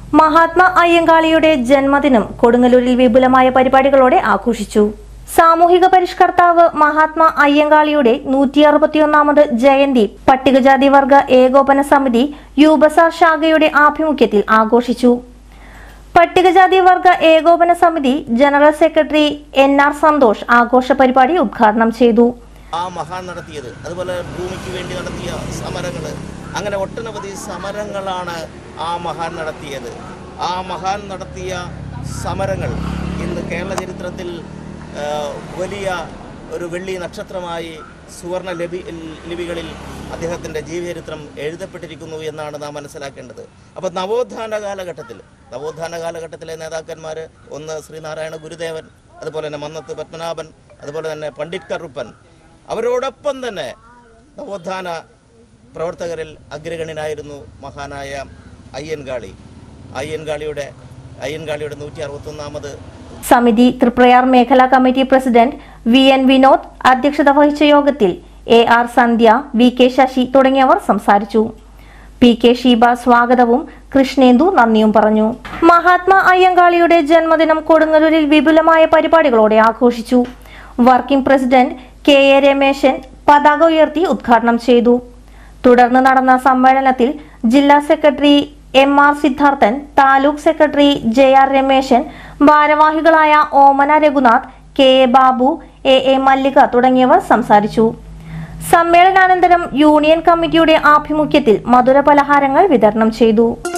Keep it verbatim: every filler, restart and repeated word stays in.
മഹാത്മാ അയ്യങ്കാളിയുടെ ജന്മദിനം കൊടുങ്ങല്ലൂരിൽ വിപുലമായ പരിപാടികളോടെ ആഘോഷിച്ചു. സാമൂഹിക പരിഷ്കർത്താവ് മഹാത്മാ അയ്യങ്കാളിയുടെ നൂറ്റി അറുപത്തിയൊന്നാമത് ജയന്തി പട്ടികജാതി വർഗ ഏകോപന സമിതി യൂബസാർ ശാഖയുടെ ആഭിമുഖ്യത്തിൽ ആഘോഷിച്ചു. പട്ടികജാതി വർഗ ഏകോപന സമിതി general secretary N R Santhosh ആഘോഷ പരിപാടി ഉദ്ഘാടനം ചെയ്തു. ആ മഹാൻ നടത്തിയത് അതുപോലെ ഭൂമിക്ക് വേണ്ടി നടത്തിയ സമരങ്ങൾ, അങ്ങനെ ഒട്ടനവധി സമരങ്ങളാണ് ആ മഹാൻ നടത്തിയത്. ആ മഹാൻ നടത്തിയ സമരങ്ങൾ ഇന്ന് കേരള ചരിത്രത്തിൽ വലിയ ഒരു വെള്ളി നക്ഷത്രമായി സുവർണ ലിപി ലിപികളിൽ അദ്ദേഹത്തിൻ്റെ ജീവചരിത്രം എഴുതപ്പെട്ടിരിക്കുന്നു എന്നാണ് നാം മനസ്സിലാക്കേണ്ടത്. അപ്പോൾ നവോത്ഥാന കാലഘട്ടത്തിൽ നവോത്ഥാന കാലഘട്ടത്തിലെ നേതാക്കന്മാർ ഒന്ന് ശ്രീനാരായണ ഗുരുദേവൻ, അതുപോലെ തന്നെ മന്നത്ത് പത്മനാഭൻ, അതുപോലെ തന്നെ പണ്ഡിറ്റ് കറുപ്പൻ, അവരോടൊപ്പം തന്നെ നവോത്ഥാന പ്രവർത്തകരിൽ അഗ്രഗണ്യനായിരുന്നു മഹാനായ അയ്യൻകാളി. അയ്യൻകാളിയുടെ അയ്യൻകാളിയുടെ നൂറ്റി അറുപത്തൊന്നാമത് സമിതി തൃപ്രയാർ മേഖലാ committee president V N Vinod അധ്യക്ഷത വഹിച്ച യോഗത്തിൽ A R Sandhya, V K Sasi തുടങ്ങിയവർ സംസാരിച്ചു. പി കെ ഷീബ സ്വാഗതവും കൃഷ്ണേന്ദു നന്ദിയും പറഞ്ഞു. മഹാത്മാ അയ്യങ്കാളിയുടെ ജന്മദിനം കൊടുങ്ങല്ലൂരിൽ വിപുലമായ പരിപാടികളോടെ ആഘോഷിച്ചു. Working president K A Rameshan പതാക ഉയർത്തി ഉദ്ഘാടനം ചെയ്തു. തുടർന്ന് നടന്ന സമ്മേളനത്തിൽ ജില്ലാ secretary M R Siddharthan, taluk secretary J R Rameshan, ഭാരവാഹികളായ Omana Raghunath, K A Babu, A A Mallika തുടങ്ങിയവർ സംസാരിച്ചു. സമ്മേളനാനന്തരം യൂണിയൻ കമ്മിറ്റിയുടെ ആഭിമുഖ്യത്തിൽ മധുര പലഹാരങ്ങൾ വിതരണം ചെയ്തു.